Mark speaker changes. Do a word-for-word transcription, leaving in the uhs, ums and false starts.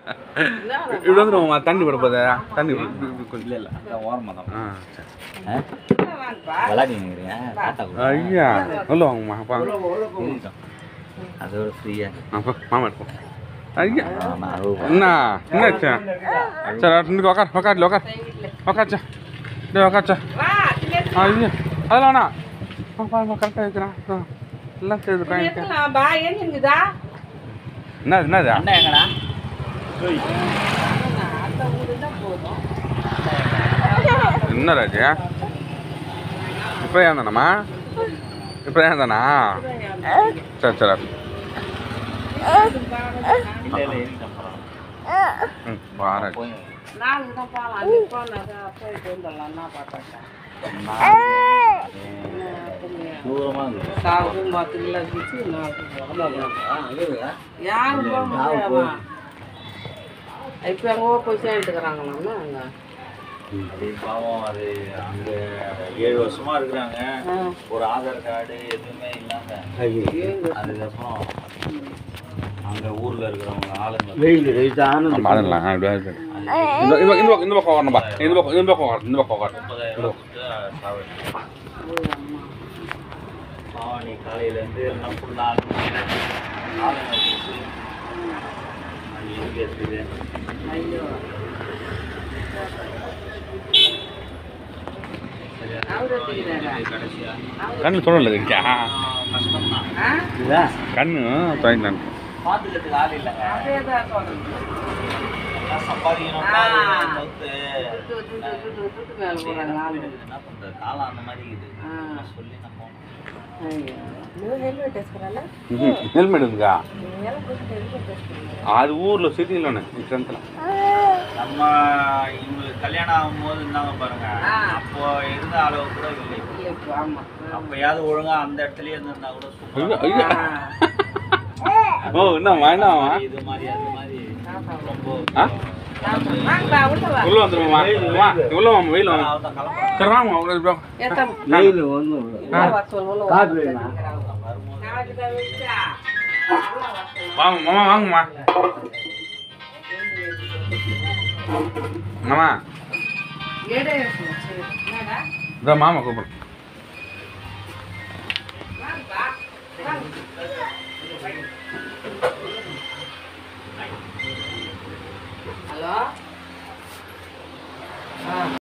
Speaker 1: இப்படி வந்துடுவோம்மா தண்ணி விட போதா தண்ணி கொஞ்சம்
Speaker 2: இல்லை இல்லை அதான் ஓரமாக தான்.
Speaker 1: ஆ
Speaker 2: விளாடிங்கிறீங்க
Speaker 1: ஐயா உள்ள வாங்கம்மா அப்பா
Speaker 2: அதோட ஃப்ரீயா
Speaker 1: அப்பா மாமா இருப்போம் ஐயா என்ன என்னாச்சா சரி இன்னைக்கு உக்கார் உக்கார் உக்கார் உக்காச்சா டே உக்காச்சா ஐயா அதெல்லாம் வேணா கரெக்டாக இருக்கிறேன் எல்லாம் செய்து என்ன என்னது
Speaker 2: அண்ணா எங்கடா
Speaker 1: என்ன ராஜா இப்போ ஏன் தானம்மா இப்போ ஏன் தானா சரி சரி ம் பாரு
Speaker 3: இப்போ எங்கே போய் சேர்ந்துக்கிறாங்களாம்மா அங்கே
Speaker 2: பாவம் அது அங்கே ஏழு வருஷமா இருக்கிறாங்க ஒரு ஆதார் கார்டு எதுவுமே இல்லாம அதுக்கப்புறம் அங்கே ஊரில் இருக்கிறவங்க ஆளுங்க
Speaker 1: பாடலாம் இந்த பக்கம் இந்த பக்கம் வரணும்பா இந்த பக்கம் இந்த பக்கம் வர இந்த பக்கம் வர
Speaker 2: முப்பதாயிரம் பாவம் நீ காலையிலேருந்து எல்லாம் ஃபுல்லாக ஆளுங்க அது எங்கே இருக்குது
Speaker 1: கண்ணு சொல்லல இருக்கா கண்ணு தோய்ந்தான்
Speaker 2: பார்த்துக்கிறதுக்கு ஆள் இல்லைங்க சம்பாதிக்கணும்னா என்ன பண்ணுறது காலம் அந்த மாதிரி இருக்குது சொல்லி நம்ம
Speaker 1: ஹெல்மெட் இருக்கா அது ஊரில் சிட்டியில் ஒன்று சென்த்தில்
Speaker 2: நம்ம இவங்களுக்கு கல்யாணம் ஆகும்போது இருந்தாங்க பாருங்க அப்போ இருந்த அளவு கூட இல்லை அப்பயாவது ஒழுங்கா அந்த இடத்துலயே இருந்திருந்தா கூட
Speaker 1: ஓ என்னம்மா என்னம்மா
Speaker 2: இது மாதிரி அது மாதிரி ரொம்ப
Speaker 1: உள்ள வந்துருமா உள்ள வாங்க வெயில் வாங்க சரி வாங்க வெயில் ஒன்று வாங்க மாமா வாங்கம்மா மாமா இந்த மாமா கூப்பிடு
Speaker 3: ஹலோ